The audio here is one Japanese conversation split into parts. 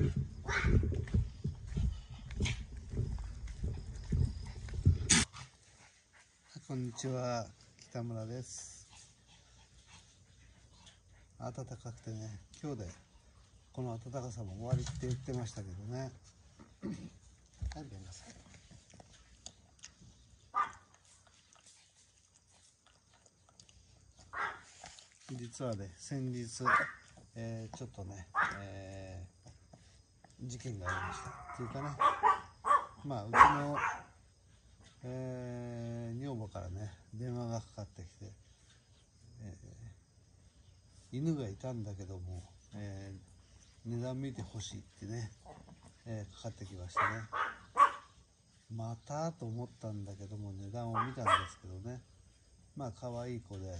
こんにちは、北村です。暖かくてね、今日でこの暖かさも終わりって言ってましたけどね。はい、ごめんなさい。実はね、先日、ちょっとね、事件がありましたっていうかね、うちの、女房からね電話がかかってきて、犬がいたんだけども、値段見てほしいってね、かかってきましてね、またと思ったんだけども値段を見たんですけどね、可愛い子で、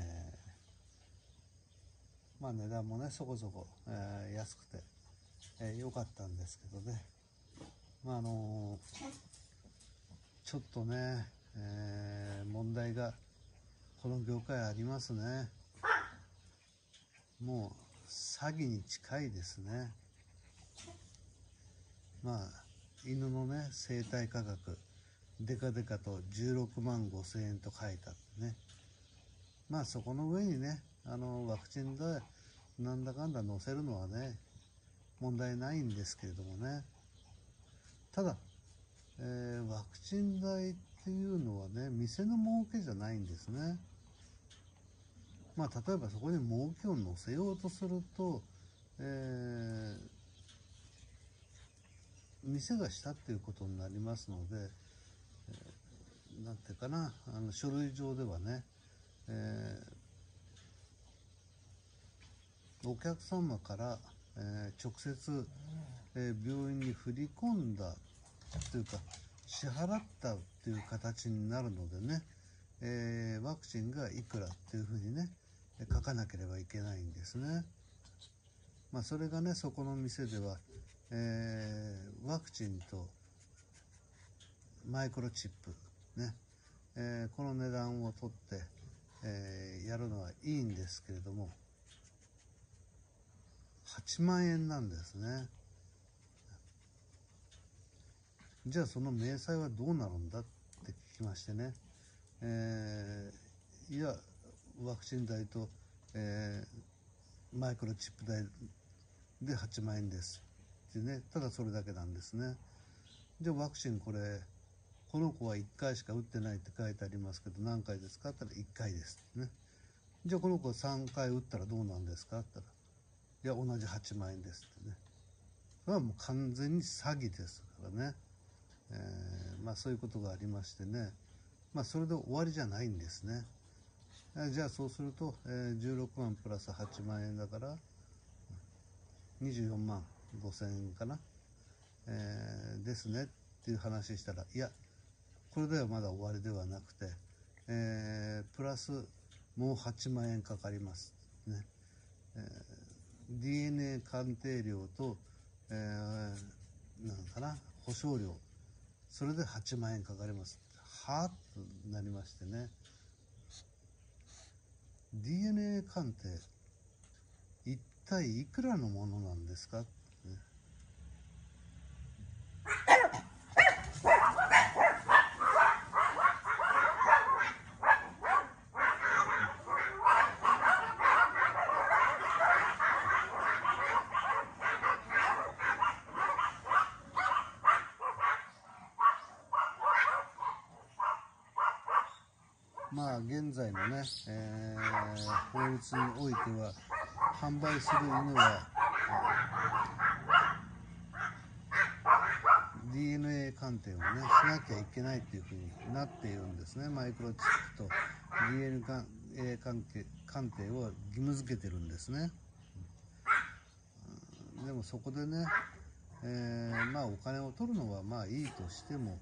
値段もねそこそこ、安くて、良かったんですけどね、ちょっとね、問題がこの業界ありますね。もう詐欺に近いですね。犬のね生体価格デカデカと16万5千円と書いてあってね、そこの上にねワクチンでなんだかんだ載せるのはね問題ないんですけれどもね、ただ、ワクチン代っていうのはね店の儲けじゃないんですね。例えばそこに儲けを乗せようとすると、店がしたっていうことになりますので、なんていうかな、書類上ではね、お客様から、直接、病院に振り込んだというか支払ったっていう形になるのでね、ワクチンがいくらっていうふうにね書かなければいけないんですね。それがねそこの店では、ワクチンとマイクロチップね、この値段を取って、やるのはいいんですけれども8万円なんですね。じゃあその明細はどうなるんだって聞きましてね、いやワクチン代と、マイクロチップ代で8万円ですってね、ただそれだけなんですね。じゃあワクチンこの子は1回しか打ってないって書いてありますけど何回ですかって言ったら1回ですってね。じゃあこの子は3回打ったらどうなんですかって言ったら、いや同じ8万円ですってね。それはもう完全に詐欺ですからね、そういうことがありましてね、それで終わりじゃないんですね。じゃあそうすると、16万プラス8万円だから24万5千円かな、ですねっていう話したら、いやこれではまだ終わりではなくて、プラスもう8万円かかりますね、DNA 鑑定料と、なんかな保証料、それで8万円かかりますはぁとなりましてね、 DNA 鑑定一体いくらのものなんですか、現在のね、法律においては販売する犬は、DNA 鑑定をねしなきゃいけないっていうふうになっているんですね。マイクロチップと DNA 鑑定を義務付けてるんですね。でもそこでね、お金を取るのはまあいいとしても、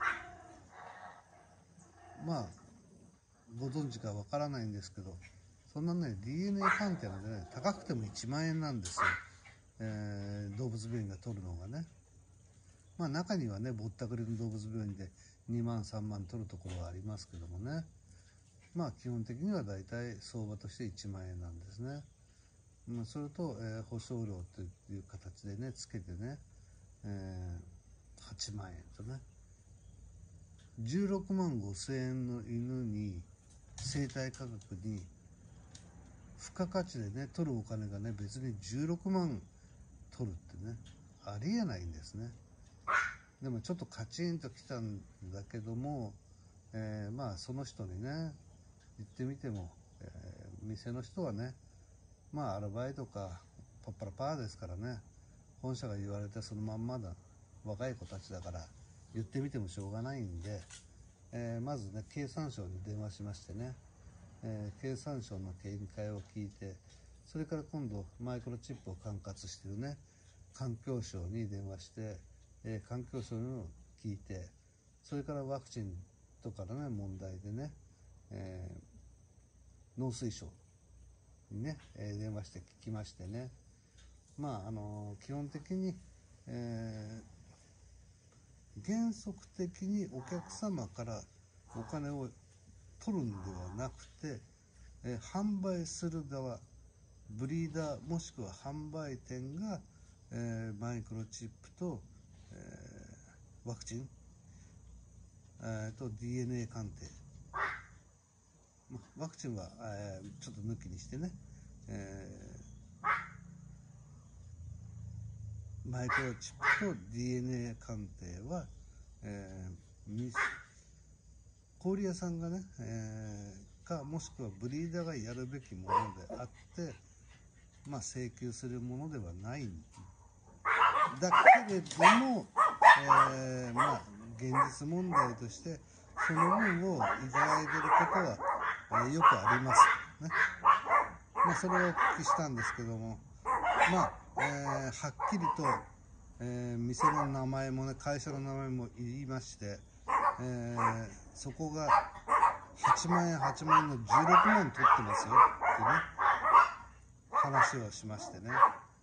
ご存知かわからないんですけど、そんなね DNA 鑑定なんでね高くても1万円なんですよ、動物病院が取るのがね。中にはねぼったくりの動物病院で2万3万取るところはありますけどもね、基本的にはだいたい相場として1万円なんですね。 それと、保証料という形でねつけてね、8万円とね、16万5千円の犬に生体価格に付加価値でね取るお金がね別に16万取るってねありえないんですね。でもちょっとカチンときたんだけども、まあその人にね言ってみても、店の人はねまあアルバイトかパッパラパーですからね、本社が言われてそのまんまだ若い子たちだから言ってみてもしょうがないんで、まずね経産省に電話しましてね、経産省の見解を聞いて、それから今度マイクロチップを管轄しているね環境省に電話して、環境省にも聞いて、それからワクチンとかのね問題でね、農水省にね、電話して聞きましてね、まあ基本的に、原則的にお客様からお金を取るんではなくて、販売する側、ブリーダーもしくは販売店が、マイクロチップと、ワクチン、と DNA 鑑定、ワクチンは、ちょっと抜きにしてね、マイクロチップと DNA 鑑定は、小売屋さんがね、かもしくはブリーダーがやるべきものであって、まあ、請求するものではないんだけれども、まあ現実問題としてその分をいただいていることは、よくありますね。まあ、それをお聞きしたんですけども、まあはっきりと、店の名前もね会社の名前も言いまして、そこが8万円8万円の16万取ってますよってね話をしましてね、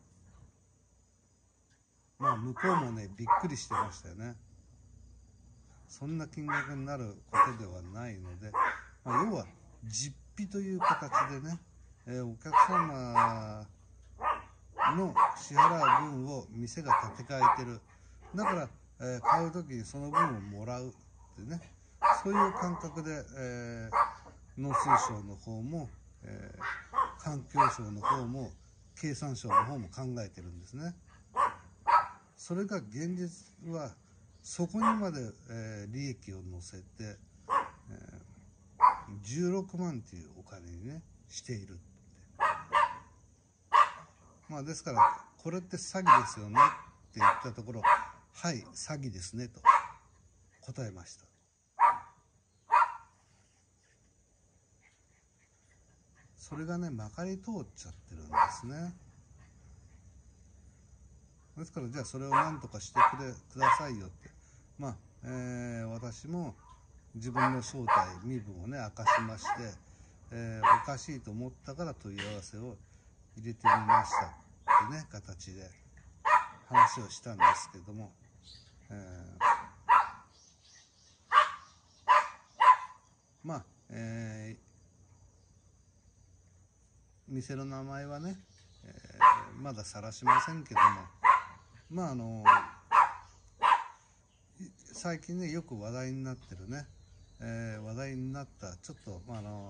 まあ向こうもねびっくりしてましたよね。そんな金額になることではないので、まあ、要は実費という形でね、お客様の支払う分を店が立て替えてる、だから、買う時にその分をもらうってね、そういう感覚で、農水省の方も、環境省の方も経産省の方も考えてるんですね。それが現実はそこにまで、利益を乗せて、16万というお金にねしているって、まあですからこれって詐欺ですよねって言ったところ、はい詐欺ですねと答えました。それがねまかり通っちゃってるんですね。ですからじゃあそれを何とかしてくださいよって、まあ、私も自分の正体身分をね明かしまして、おかしいと思ったから問い合わせを入れてみましたってね形で話をしたんですけども、まあ、店の名前はね、まだ晒しませんけども、まあ最近ねよく話題になってるね、話題になったちょっと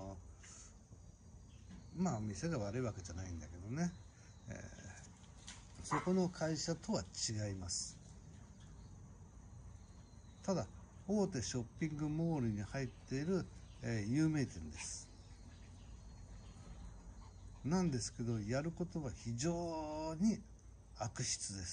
まあ店が悪いわけじゃないんだけどね、そこの会社とは違います。ただ大手ショッピングモールに入っている、有名店です。なんですけどやることは非常に悪質です。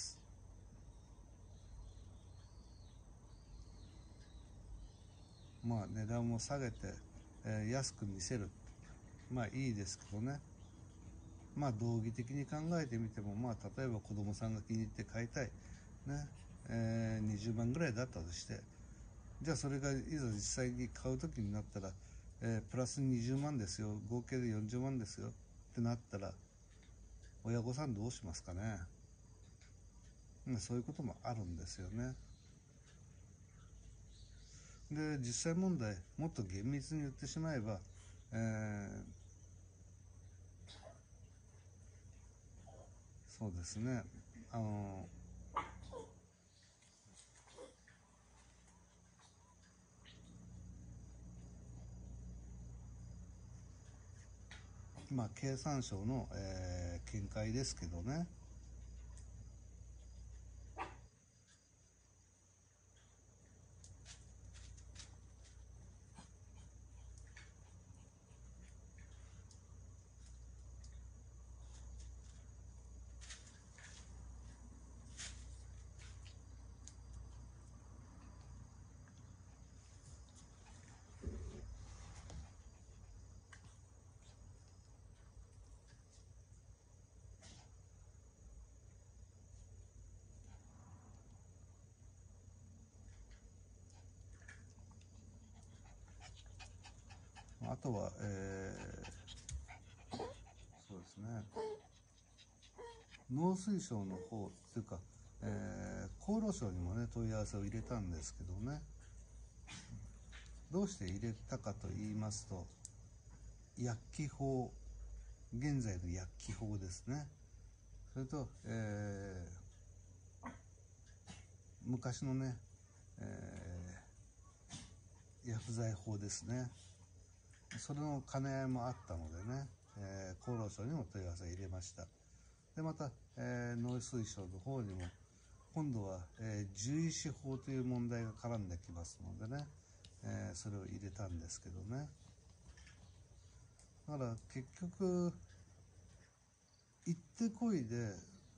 まあ値段も下げて、安く見せる、まあいいですけどね、まあ道義的に考えてみても、まあ例えば子供さんが気に入って買いたいね、20万ぐらいだったとして、じゃあそれがいざ実際に買う時になったら、プラス20万ですよ、合計で40万ですよってなったら親御さんどうしますかね。そういうこともあるんですよね。で実際問題もっと厳密に言ってしまえば、 そうですね。まあ経産省の、見解ですけどね。あとは、そうですね、農水省の方っていうか、厚労省にもね問い合わせを入れたんですけどね、どうして入れたかと言いますと、薬機法、現在の薬機法ですね、それと、昔のね、薬剤法ですね、それの兼ね合いもあったのでね、厚労省にも問い合わせを入れました。でまた、農水省の方にも今度は、獣医師法という問題が絡んできますのでね、それを入れたんですけどね。だから結局行ってこいで、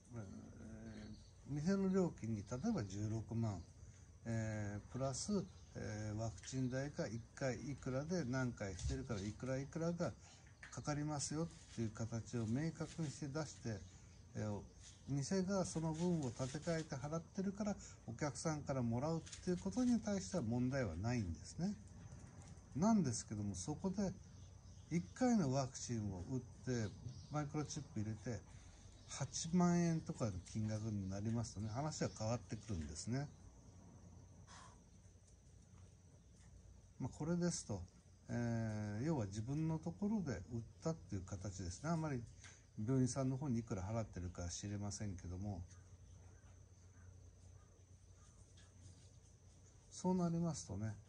店の料金に例えば16万、プラス、ワクチン代が1回いくらで何回してるからいくらいくらがかかりますよっていう形を明確にして出して、店がその分を立て替えて払ってるからお客さんからもらうっていうことに対しては問題はないんですね。なんですけども、そこで1回のワクチンを打ってマイクロチップ入れて8万円とかの金額になりますとね、話は変わってくるんですね。これですと、要は自分のところで売ったっていう形ですね。あんまり病院さんの方にいくら払ってるか知れませんけども、そうなりますとね、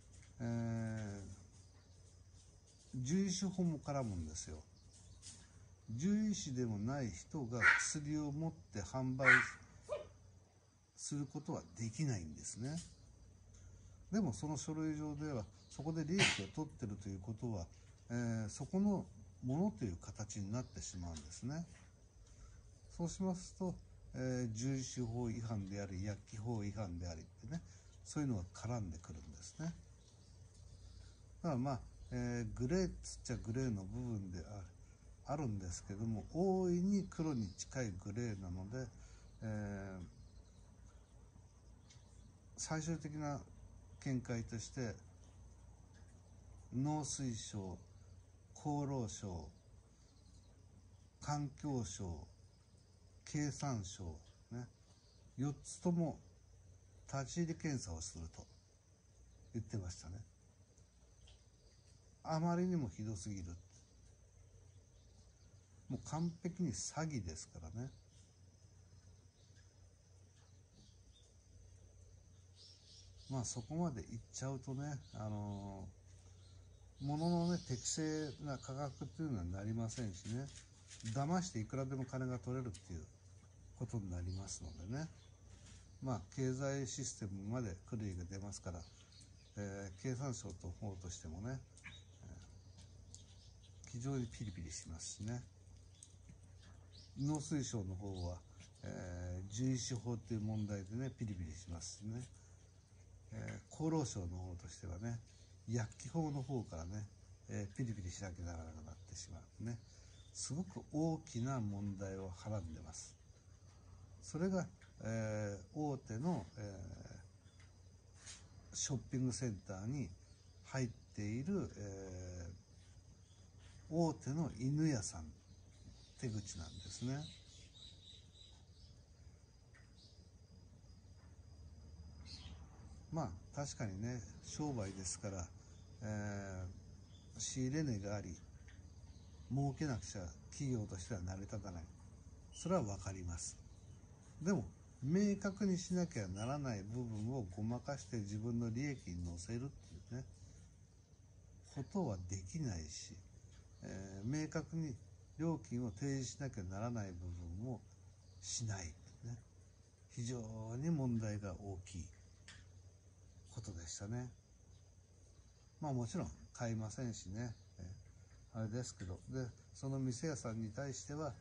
獣医師法も絡むんですよ。獣医師でもない人が薬を持って販売することはできないんですね。でもその書類上ではそこで利益を取ってるということは、そこのものという形になってしまうんですね。そうしますと、獣医師法違反であり薬機法違反でありってね、そういうのが絡んでくるんですね。だからまあ、グレーっつっちゃグレーの部分であるんですけども、大いに黒に近いグレーなので、最終的な見解として農水省、厚労省、環境省、経産省ね、4つとも立ち入り検査をすると言ってましたね。あまりにもひどすぎる。もう完璧に詐欺ですからね。そこまでいっちゃうとね、物のね適正な価格っていうのはなりませんしね、騙していくらでも金が取れるっていうことになりますのでね、経済システムまで狂いが出ますから、経産省の方としてもね、非常にピリピリしますしね。農水省の方は、獣医師法っていう問題でねピリピリしますしね、厚労省の方としてはね薬機法の方からね、ピリピリしなきゃならなくなってしまうね、すごく大きな問題をはらんでます。それが、大手の、ショッピングセンターに入っている、大手の犬屋さん手口なんですね。確かにね商売ですから、仕入れ値があり儲けなくちゃ企業としては成り立たない、 それは分かります。でも明確にしなきゃならない部分をごまかして自分の利益に乗せるっていうねことはできないし、明確に料金を提示しなきゃならない部分もしないってね、非常に問題が大きいことでしたね。まあもちろん買いませんしね、あれですけど、でその店屋さんに対しては、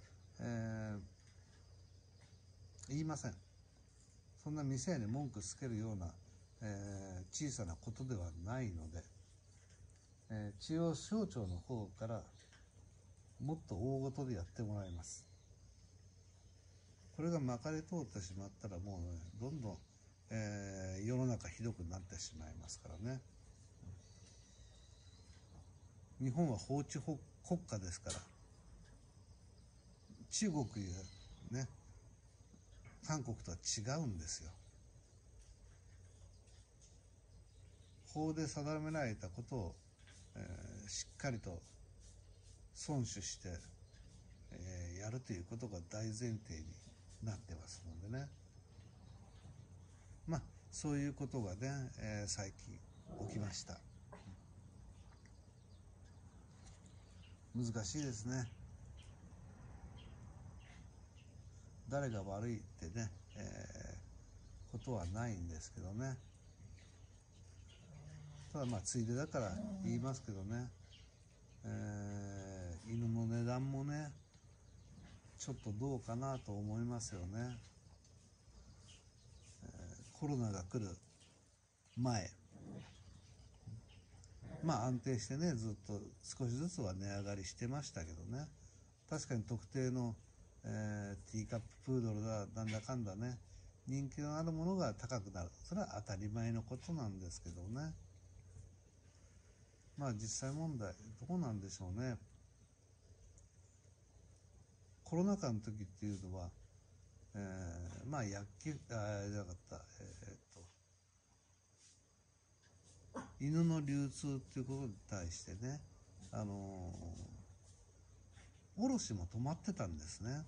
言いません。そんな店屋に文句つけるような、小さなことではないので、中央省庁の方からもっと大ごとでやってもらいます。これがまかり通ってしまったらもうね、どんどん、世の中ひどくなってしまいますからね。日本は法治国家ですから、中国やね、韓国とは違うんですよ。法で定められたことを、しっかりと遵守して、やるということが大前提になってますのでね。まあそういうことがね、最近起きました。難しいですね。誰が悪いってね、ことはないんですけどね。ただまあついでだから言いますけどね、犬の値段もねちょっとどうかなと思いますよね。コロナが来る前、まあ安定してねずっと少しずつは値上がりしてましたけどね、確かに特定の、ティーカッププードルだなんだかんだね人気のあるものが高くなる、それは当たり前のことなんですけどね。まあ実際問題どうなんでしょうね。コロナ禍の時っていうのは、まあ薬局じゃなかった、犬の流通っていうことに対してね、卸も止まってたんですね。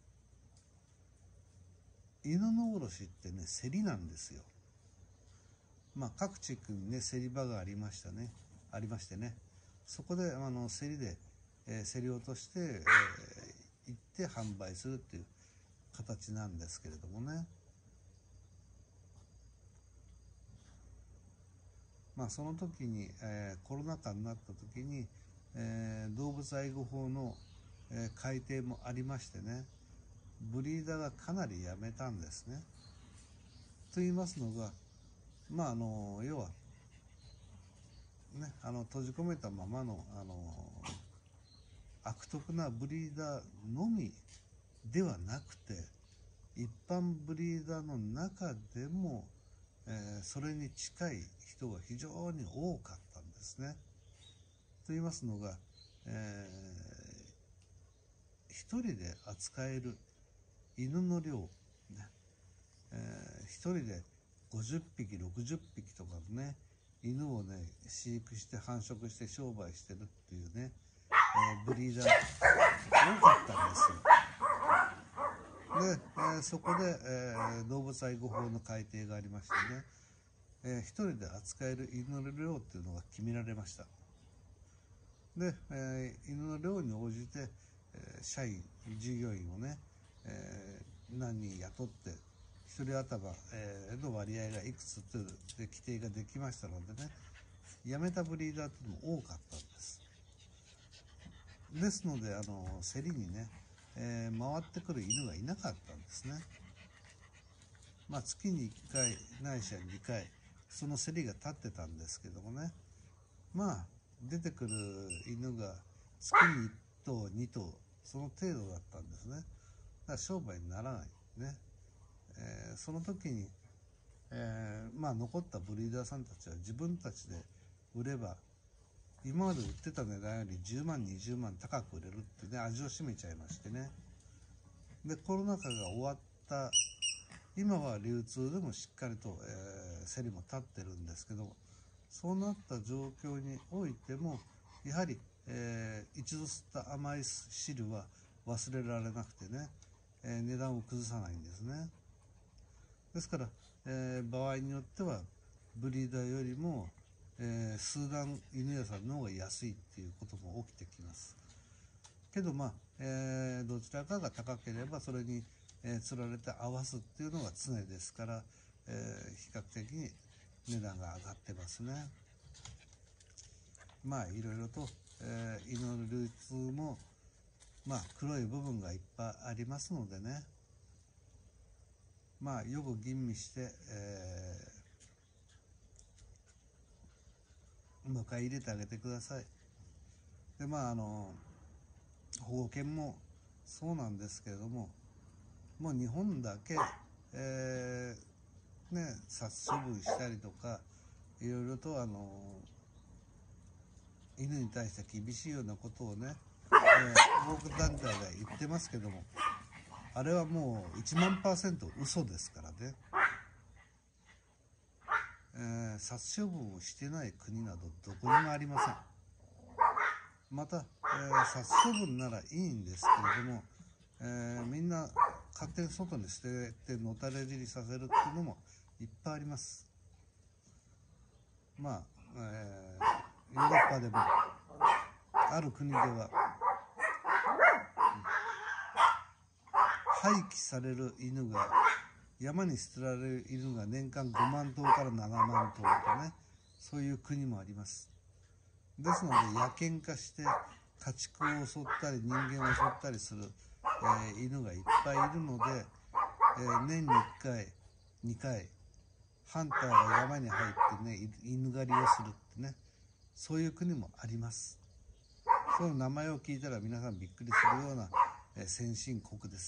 犬の卸ってね競りなんですよ。まあ各地区にね競り場がありましてね、そこで競りで、競り落として、行って販売するっていう形なんですけれどもね。まあその時に、コロナ禍になった時に、動物愛護法の、改定もありましてね、ブリーダーがかなりやめたんですね。と言いますのが、まあ要はね閉じ込めたままの悪徳なブリーダーのみではなくて、一般ブリーダーの中でも、それに近い人が非常に多かったんですね。と言いますのが、一人で扱える犬の量、ね、一人で50匹60匹とかね犬をね飼育して繁殖して商売してるっていうね、ブリーダー多かったんですよ。で、そこで、動物愛護法の改定がありましてね、一人で扱える犬の量っていうのが決められました。で、犬の量に応じて、社員従業員をね、何人雇って1人頭、の割合がいくつという規定ができましたのでね、辞めたブリーダーっていうのも多かったんです。ですので競りにね、回ってくる犬がいなかったんですね。まあ月に1回ないしは2回その競りが立ってたんですけどもね、まあ出てくる犬が月に1頭2頭その程度だったんですね。だから商売にならないね。その時に、まあ残ったブリーダーさんたちは自分たちで売れば今まで売ってた値段より10万20万高く売れるってね味を占めちゃいましてね。でコロナ禍が終わった今は流通でもしっかりと、競りも立ってるんですけど、そうなった状況においてもやはり、一度吸った甘い汁は忘れられなくてね、 値段を崩さないんですね。ですから、場合によってはブリーダーよりも、スーダン犬屋さんの方が安いっていうことも起きてきますけど、どちらかが高ければそれに、釣られて合わすっていうのが常ですから、比較的に値段が上がってますね。いろいろと、犬の流通も黒い部分がいっぱいありますのでね、よく吟味して、迎え入れてあげてください。で保護犬もそうなんですけれども、もう日本だけ、殺処分したりとかいろいろと犬に対して厳しいようなことをね、保護団体が言ってますけども、あれはもう1万%嘘ですからね。殺処分をしてない国などどこにもありません。また、殺処分ならいいんですけれども、みんな勝手に外に捨ててのたれ死にさせるっていうのもいっぱいあります。ヨーロッパでもある国では廃棄される犬が、山に捨てられる犬が年間5万頭から7万頭とね、そういう国もあります。ですので野犬化して家畜を襲ったり人間を襲ったりする、犬がいっぱいいるので、年に1回2回ハンターが山に入ってね、犬狩りをするってね、そういう国もあります。その名前を聞いたら皆さんびっくりするような、先進国です。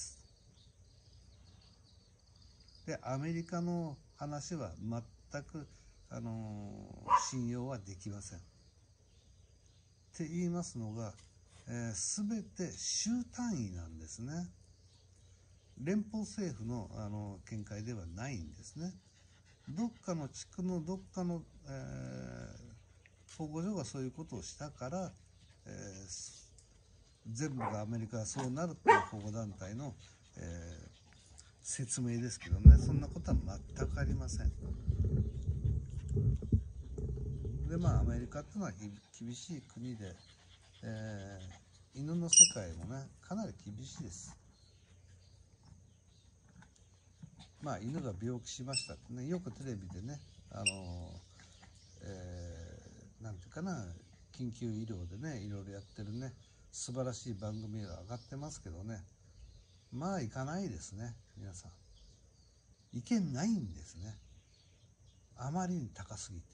でアメリカの話は全く、信用はできません。って言いますのが、全て州単位なんですね。連邦政府の、見解ではないんですね。どっかの地区のどっかの、保護所がそういうことをしたから、全部がアメリカがそうなるっていう保護団体の、説明ですけどね、そんなことは全くありません。でアメリカっていうのは厳しい国で、犬の世界もねかなり厳しいです。犬が病気しましたってね、よくテレビでね、なんていうかな、緊急医療でねいろいろやってるね素晴らしい番組が上がってますけどね、行かないですね。皆さん行けないんですね。あまりに高すぎて。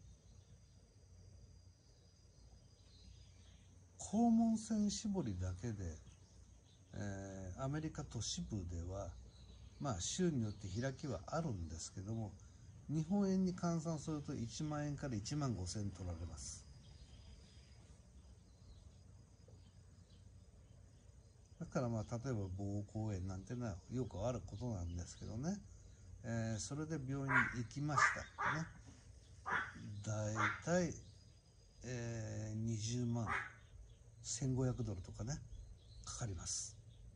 肛門腺絞りだけで、アメリカ都市部では州によって開きはあるんですけども、日本円に換算すると1万円から1万5千円取られます。だから例えば膀胱炎なんてのはよくあることなんですけどね、それで病院に行きましたってね、だいたい、20万1500ドルとかねかかります。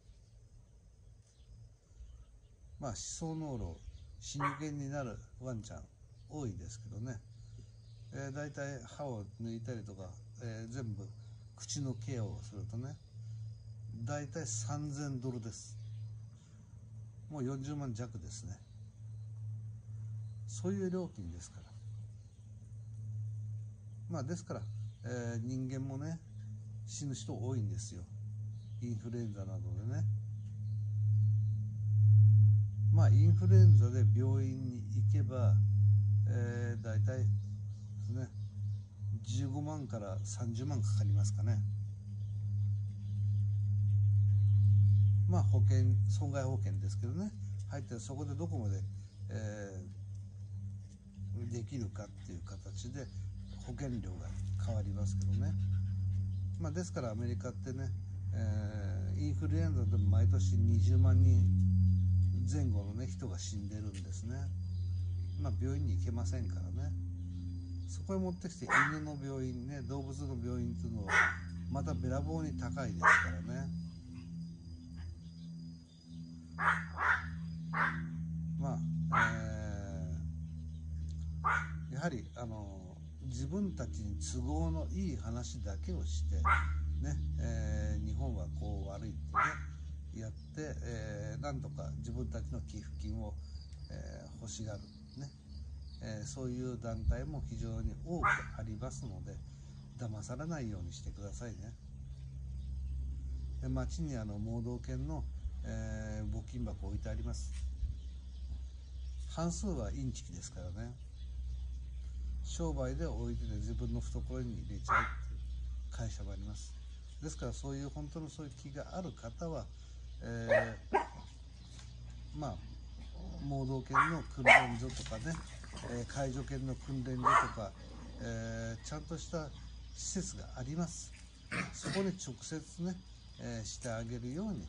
歯槽膿漏、死に犬になるワンちゃん多いですけどね、だいたい歯を抜いたりとか、全部口のケアをするとね、だいたい3000ドルです。もう40万弱ですね。そういう料金ですから。ですから、人間もね死ぬ人多いんですよ。インフルエンザなどでね。インフルエンザで病院に行けば、だいたいですね15万から30万かかりますかね。保険、損害保険ですけどね、入ってそこでどこまで、できるかっていう形で保険料が変わりますけどね。ですからアメリカってね、インフルエンザでも毎年20万人前後のね人が死んでるんですね。病院に行けませんからね。そこへ持ってきて犬の病院ね、動物の病院っていうのはまたべらぼうに高いですからね。 やはり自分たちに都合のいい話だけをしてね、日本はこう悪いってねやって、なんとか自分たちの寄付金を、欲しがるね、そういう団体も非常に多くありますので、騙されないようにしてくださいね。で、町に盲導犬の、募金箱置いてあります。半数はインチキですからね。商売で置いてて自分の懐に入れちゃうっていう会社もあります。ですからそういう本当のそういう気がある方は、まあ盲導犬の訓練所とかね、介助犬の訓練所とか、ちゃんとした施設があります。そこに直接ね、してあげるように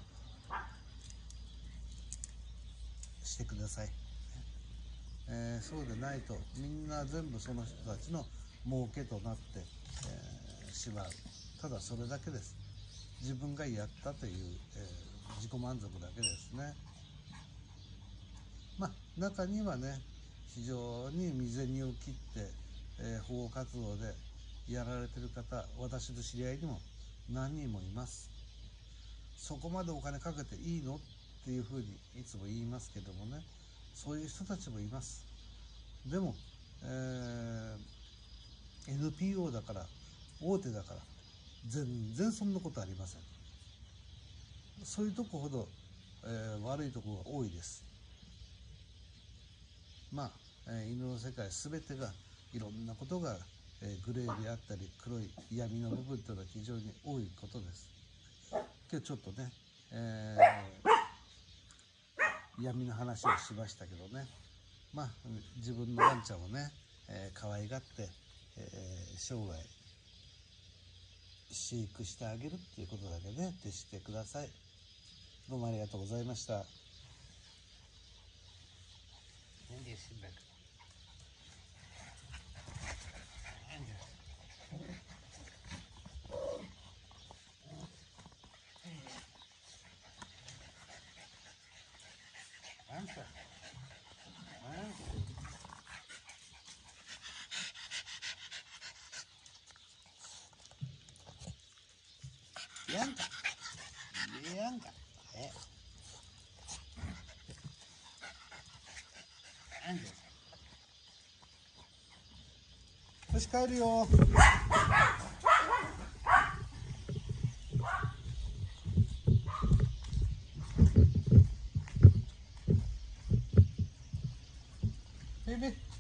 してください。そうでないとみんな全部その人たちの儲けとなって、しまう。ただそれだけです。自分がやったという、自己満足だけですね。まあ中にはね、非常に身銭を切って、保護活動でやられてる方、私の知り合いにも何人もいます。そこまでお金かけていいのっていうふうにいつも言いますけどもね、そういう人たちもいます。でも、NPO だから大手だから全然そんなことありません。そういうとこほど、悪いところが多いです。まあ、犬の世界全てがいろんなことが、グレーであったり黒い闇の部分というのは非常に多いことです。今日ちょっとね、闇の話をしましたけどね、まあ自分のワンちゃんをね、可愛がって、生涯飼育してあげるっていうことだけね徹してください。どうもありがとうございました。Bianca, Bianca,よし帰るよ。ベイベー。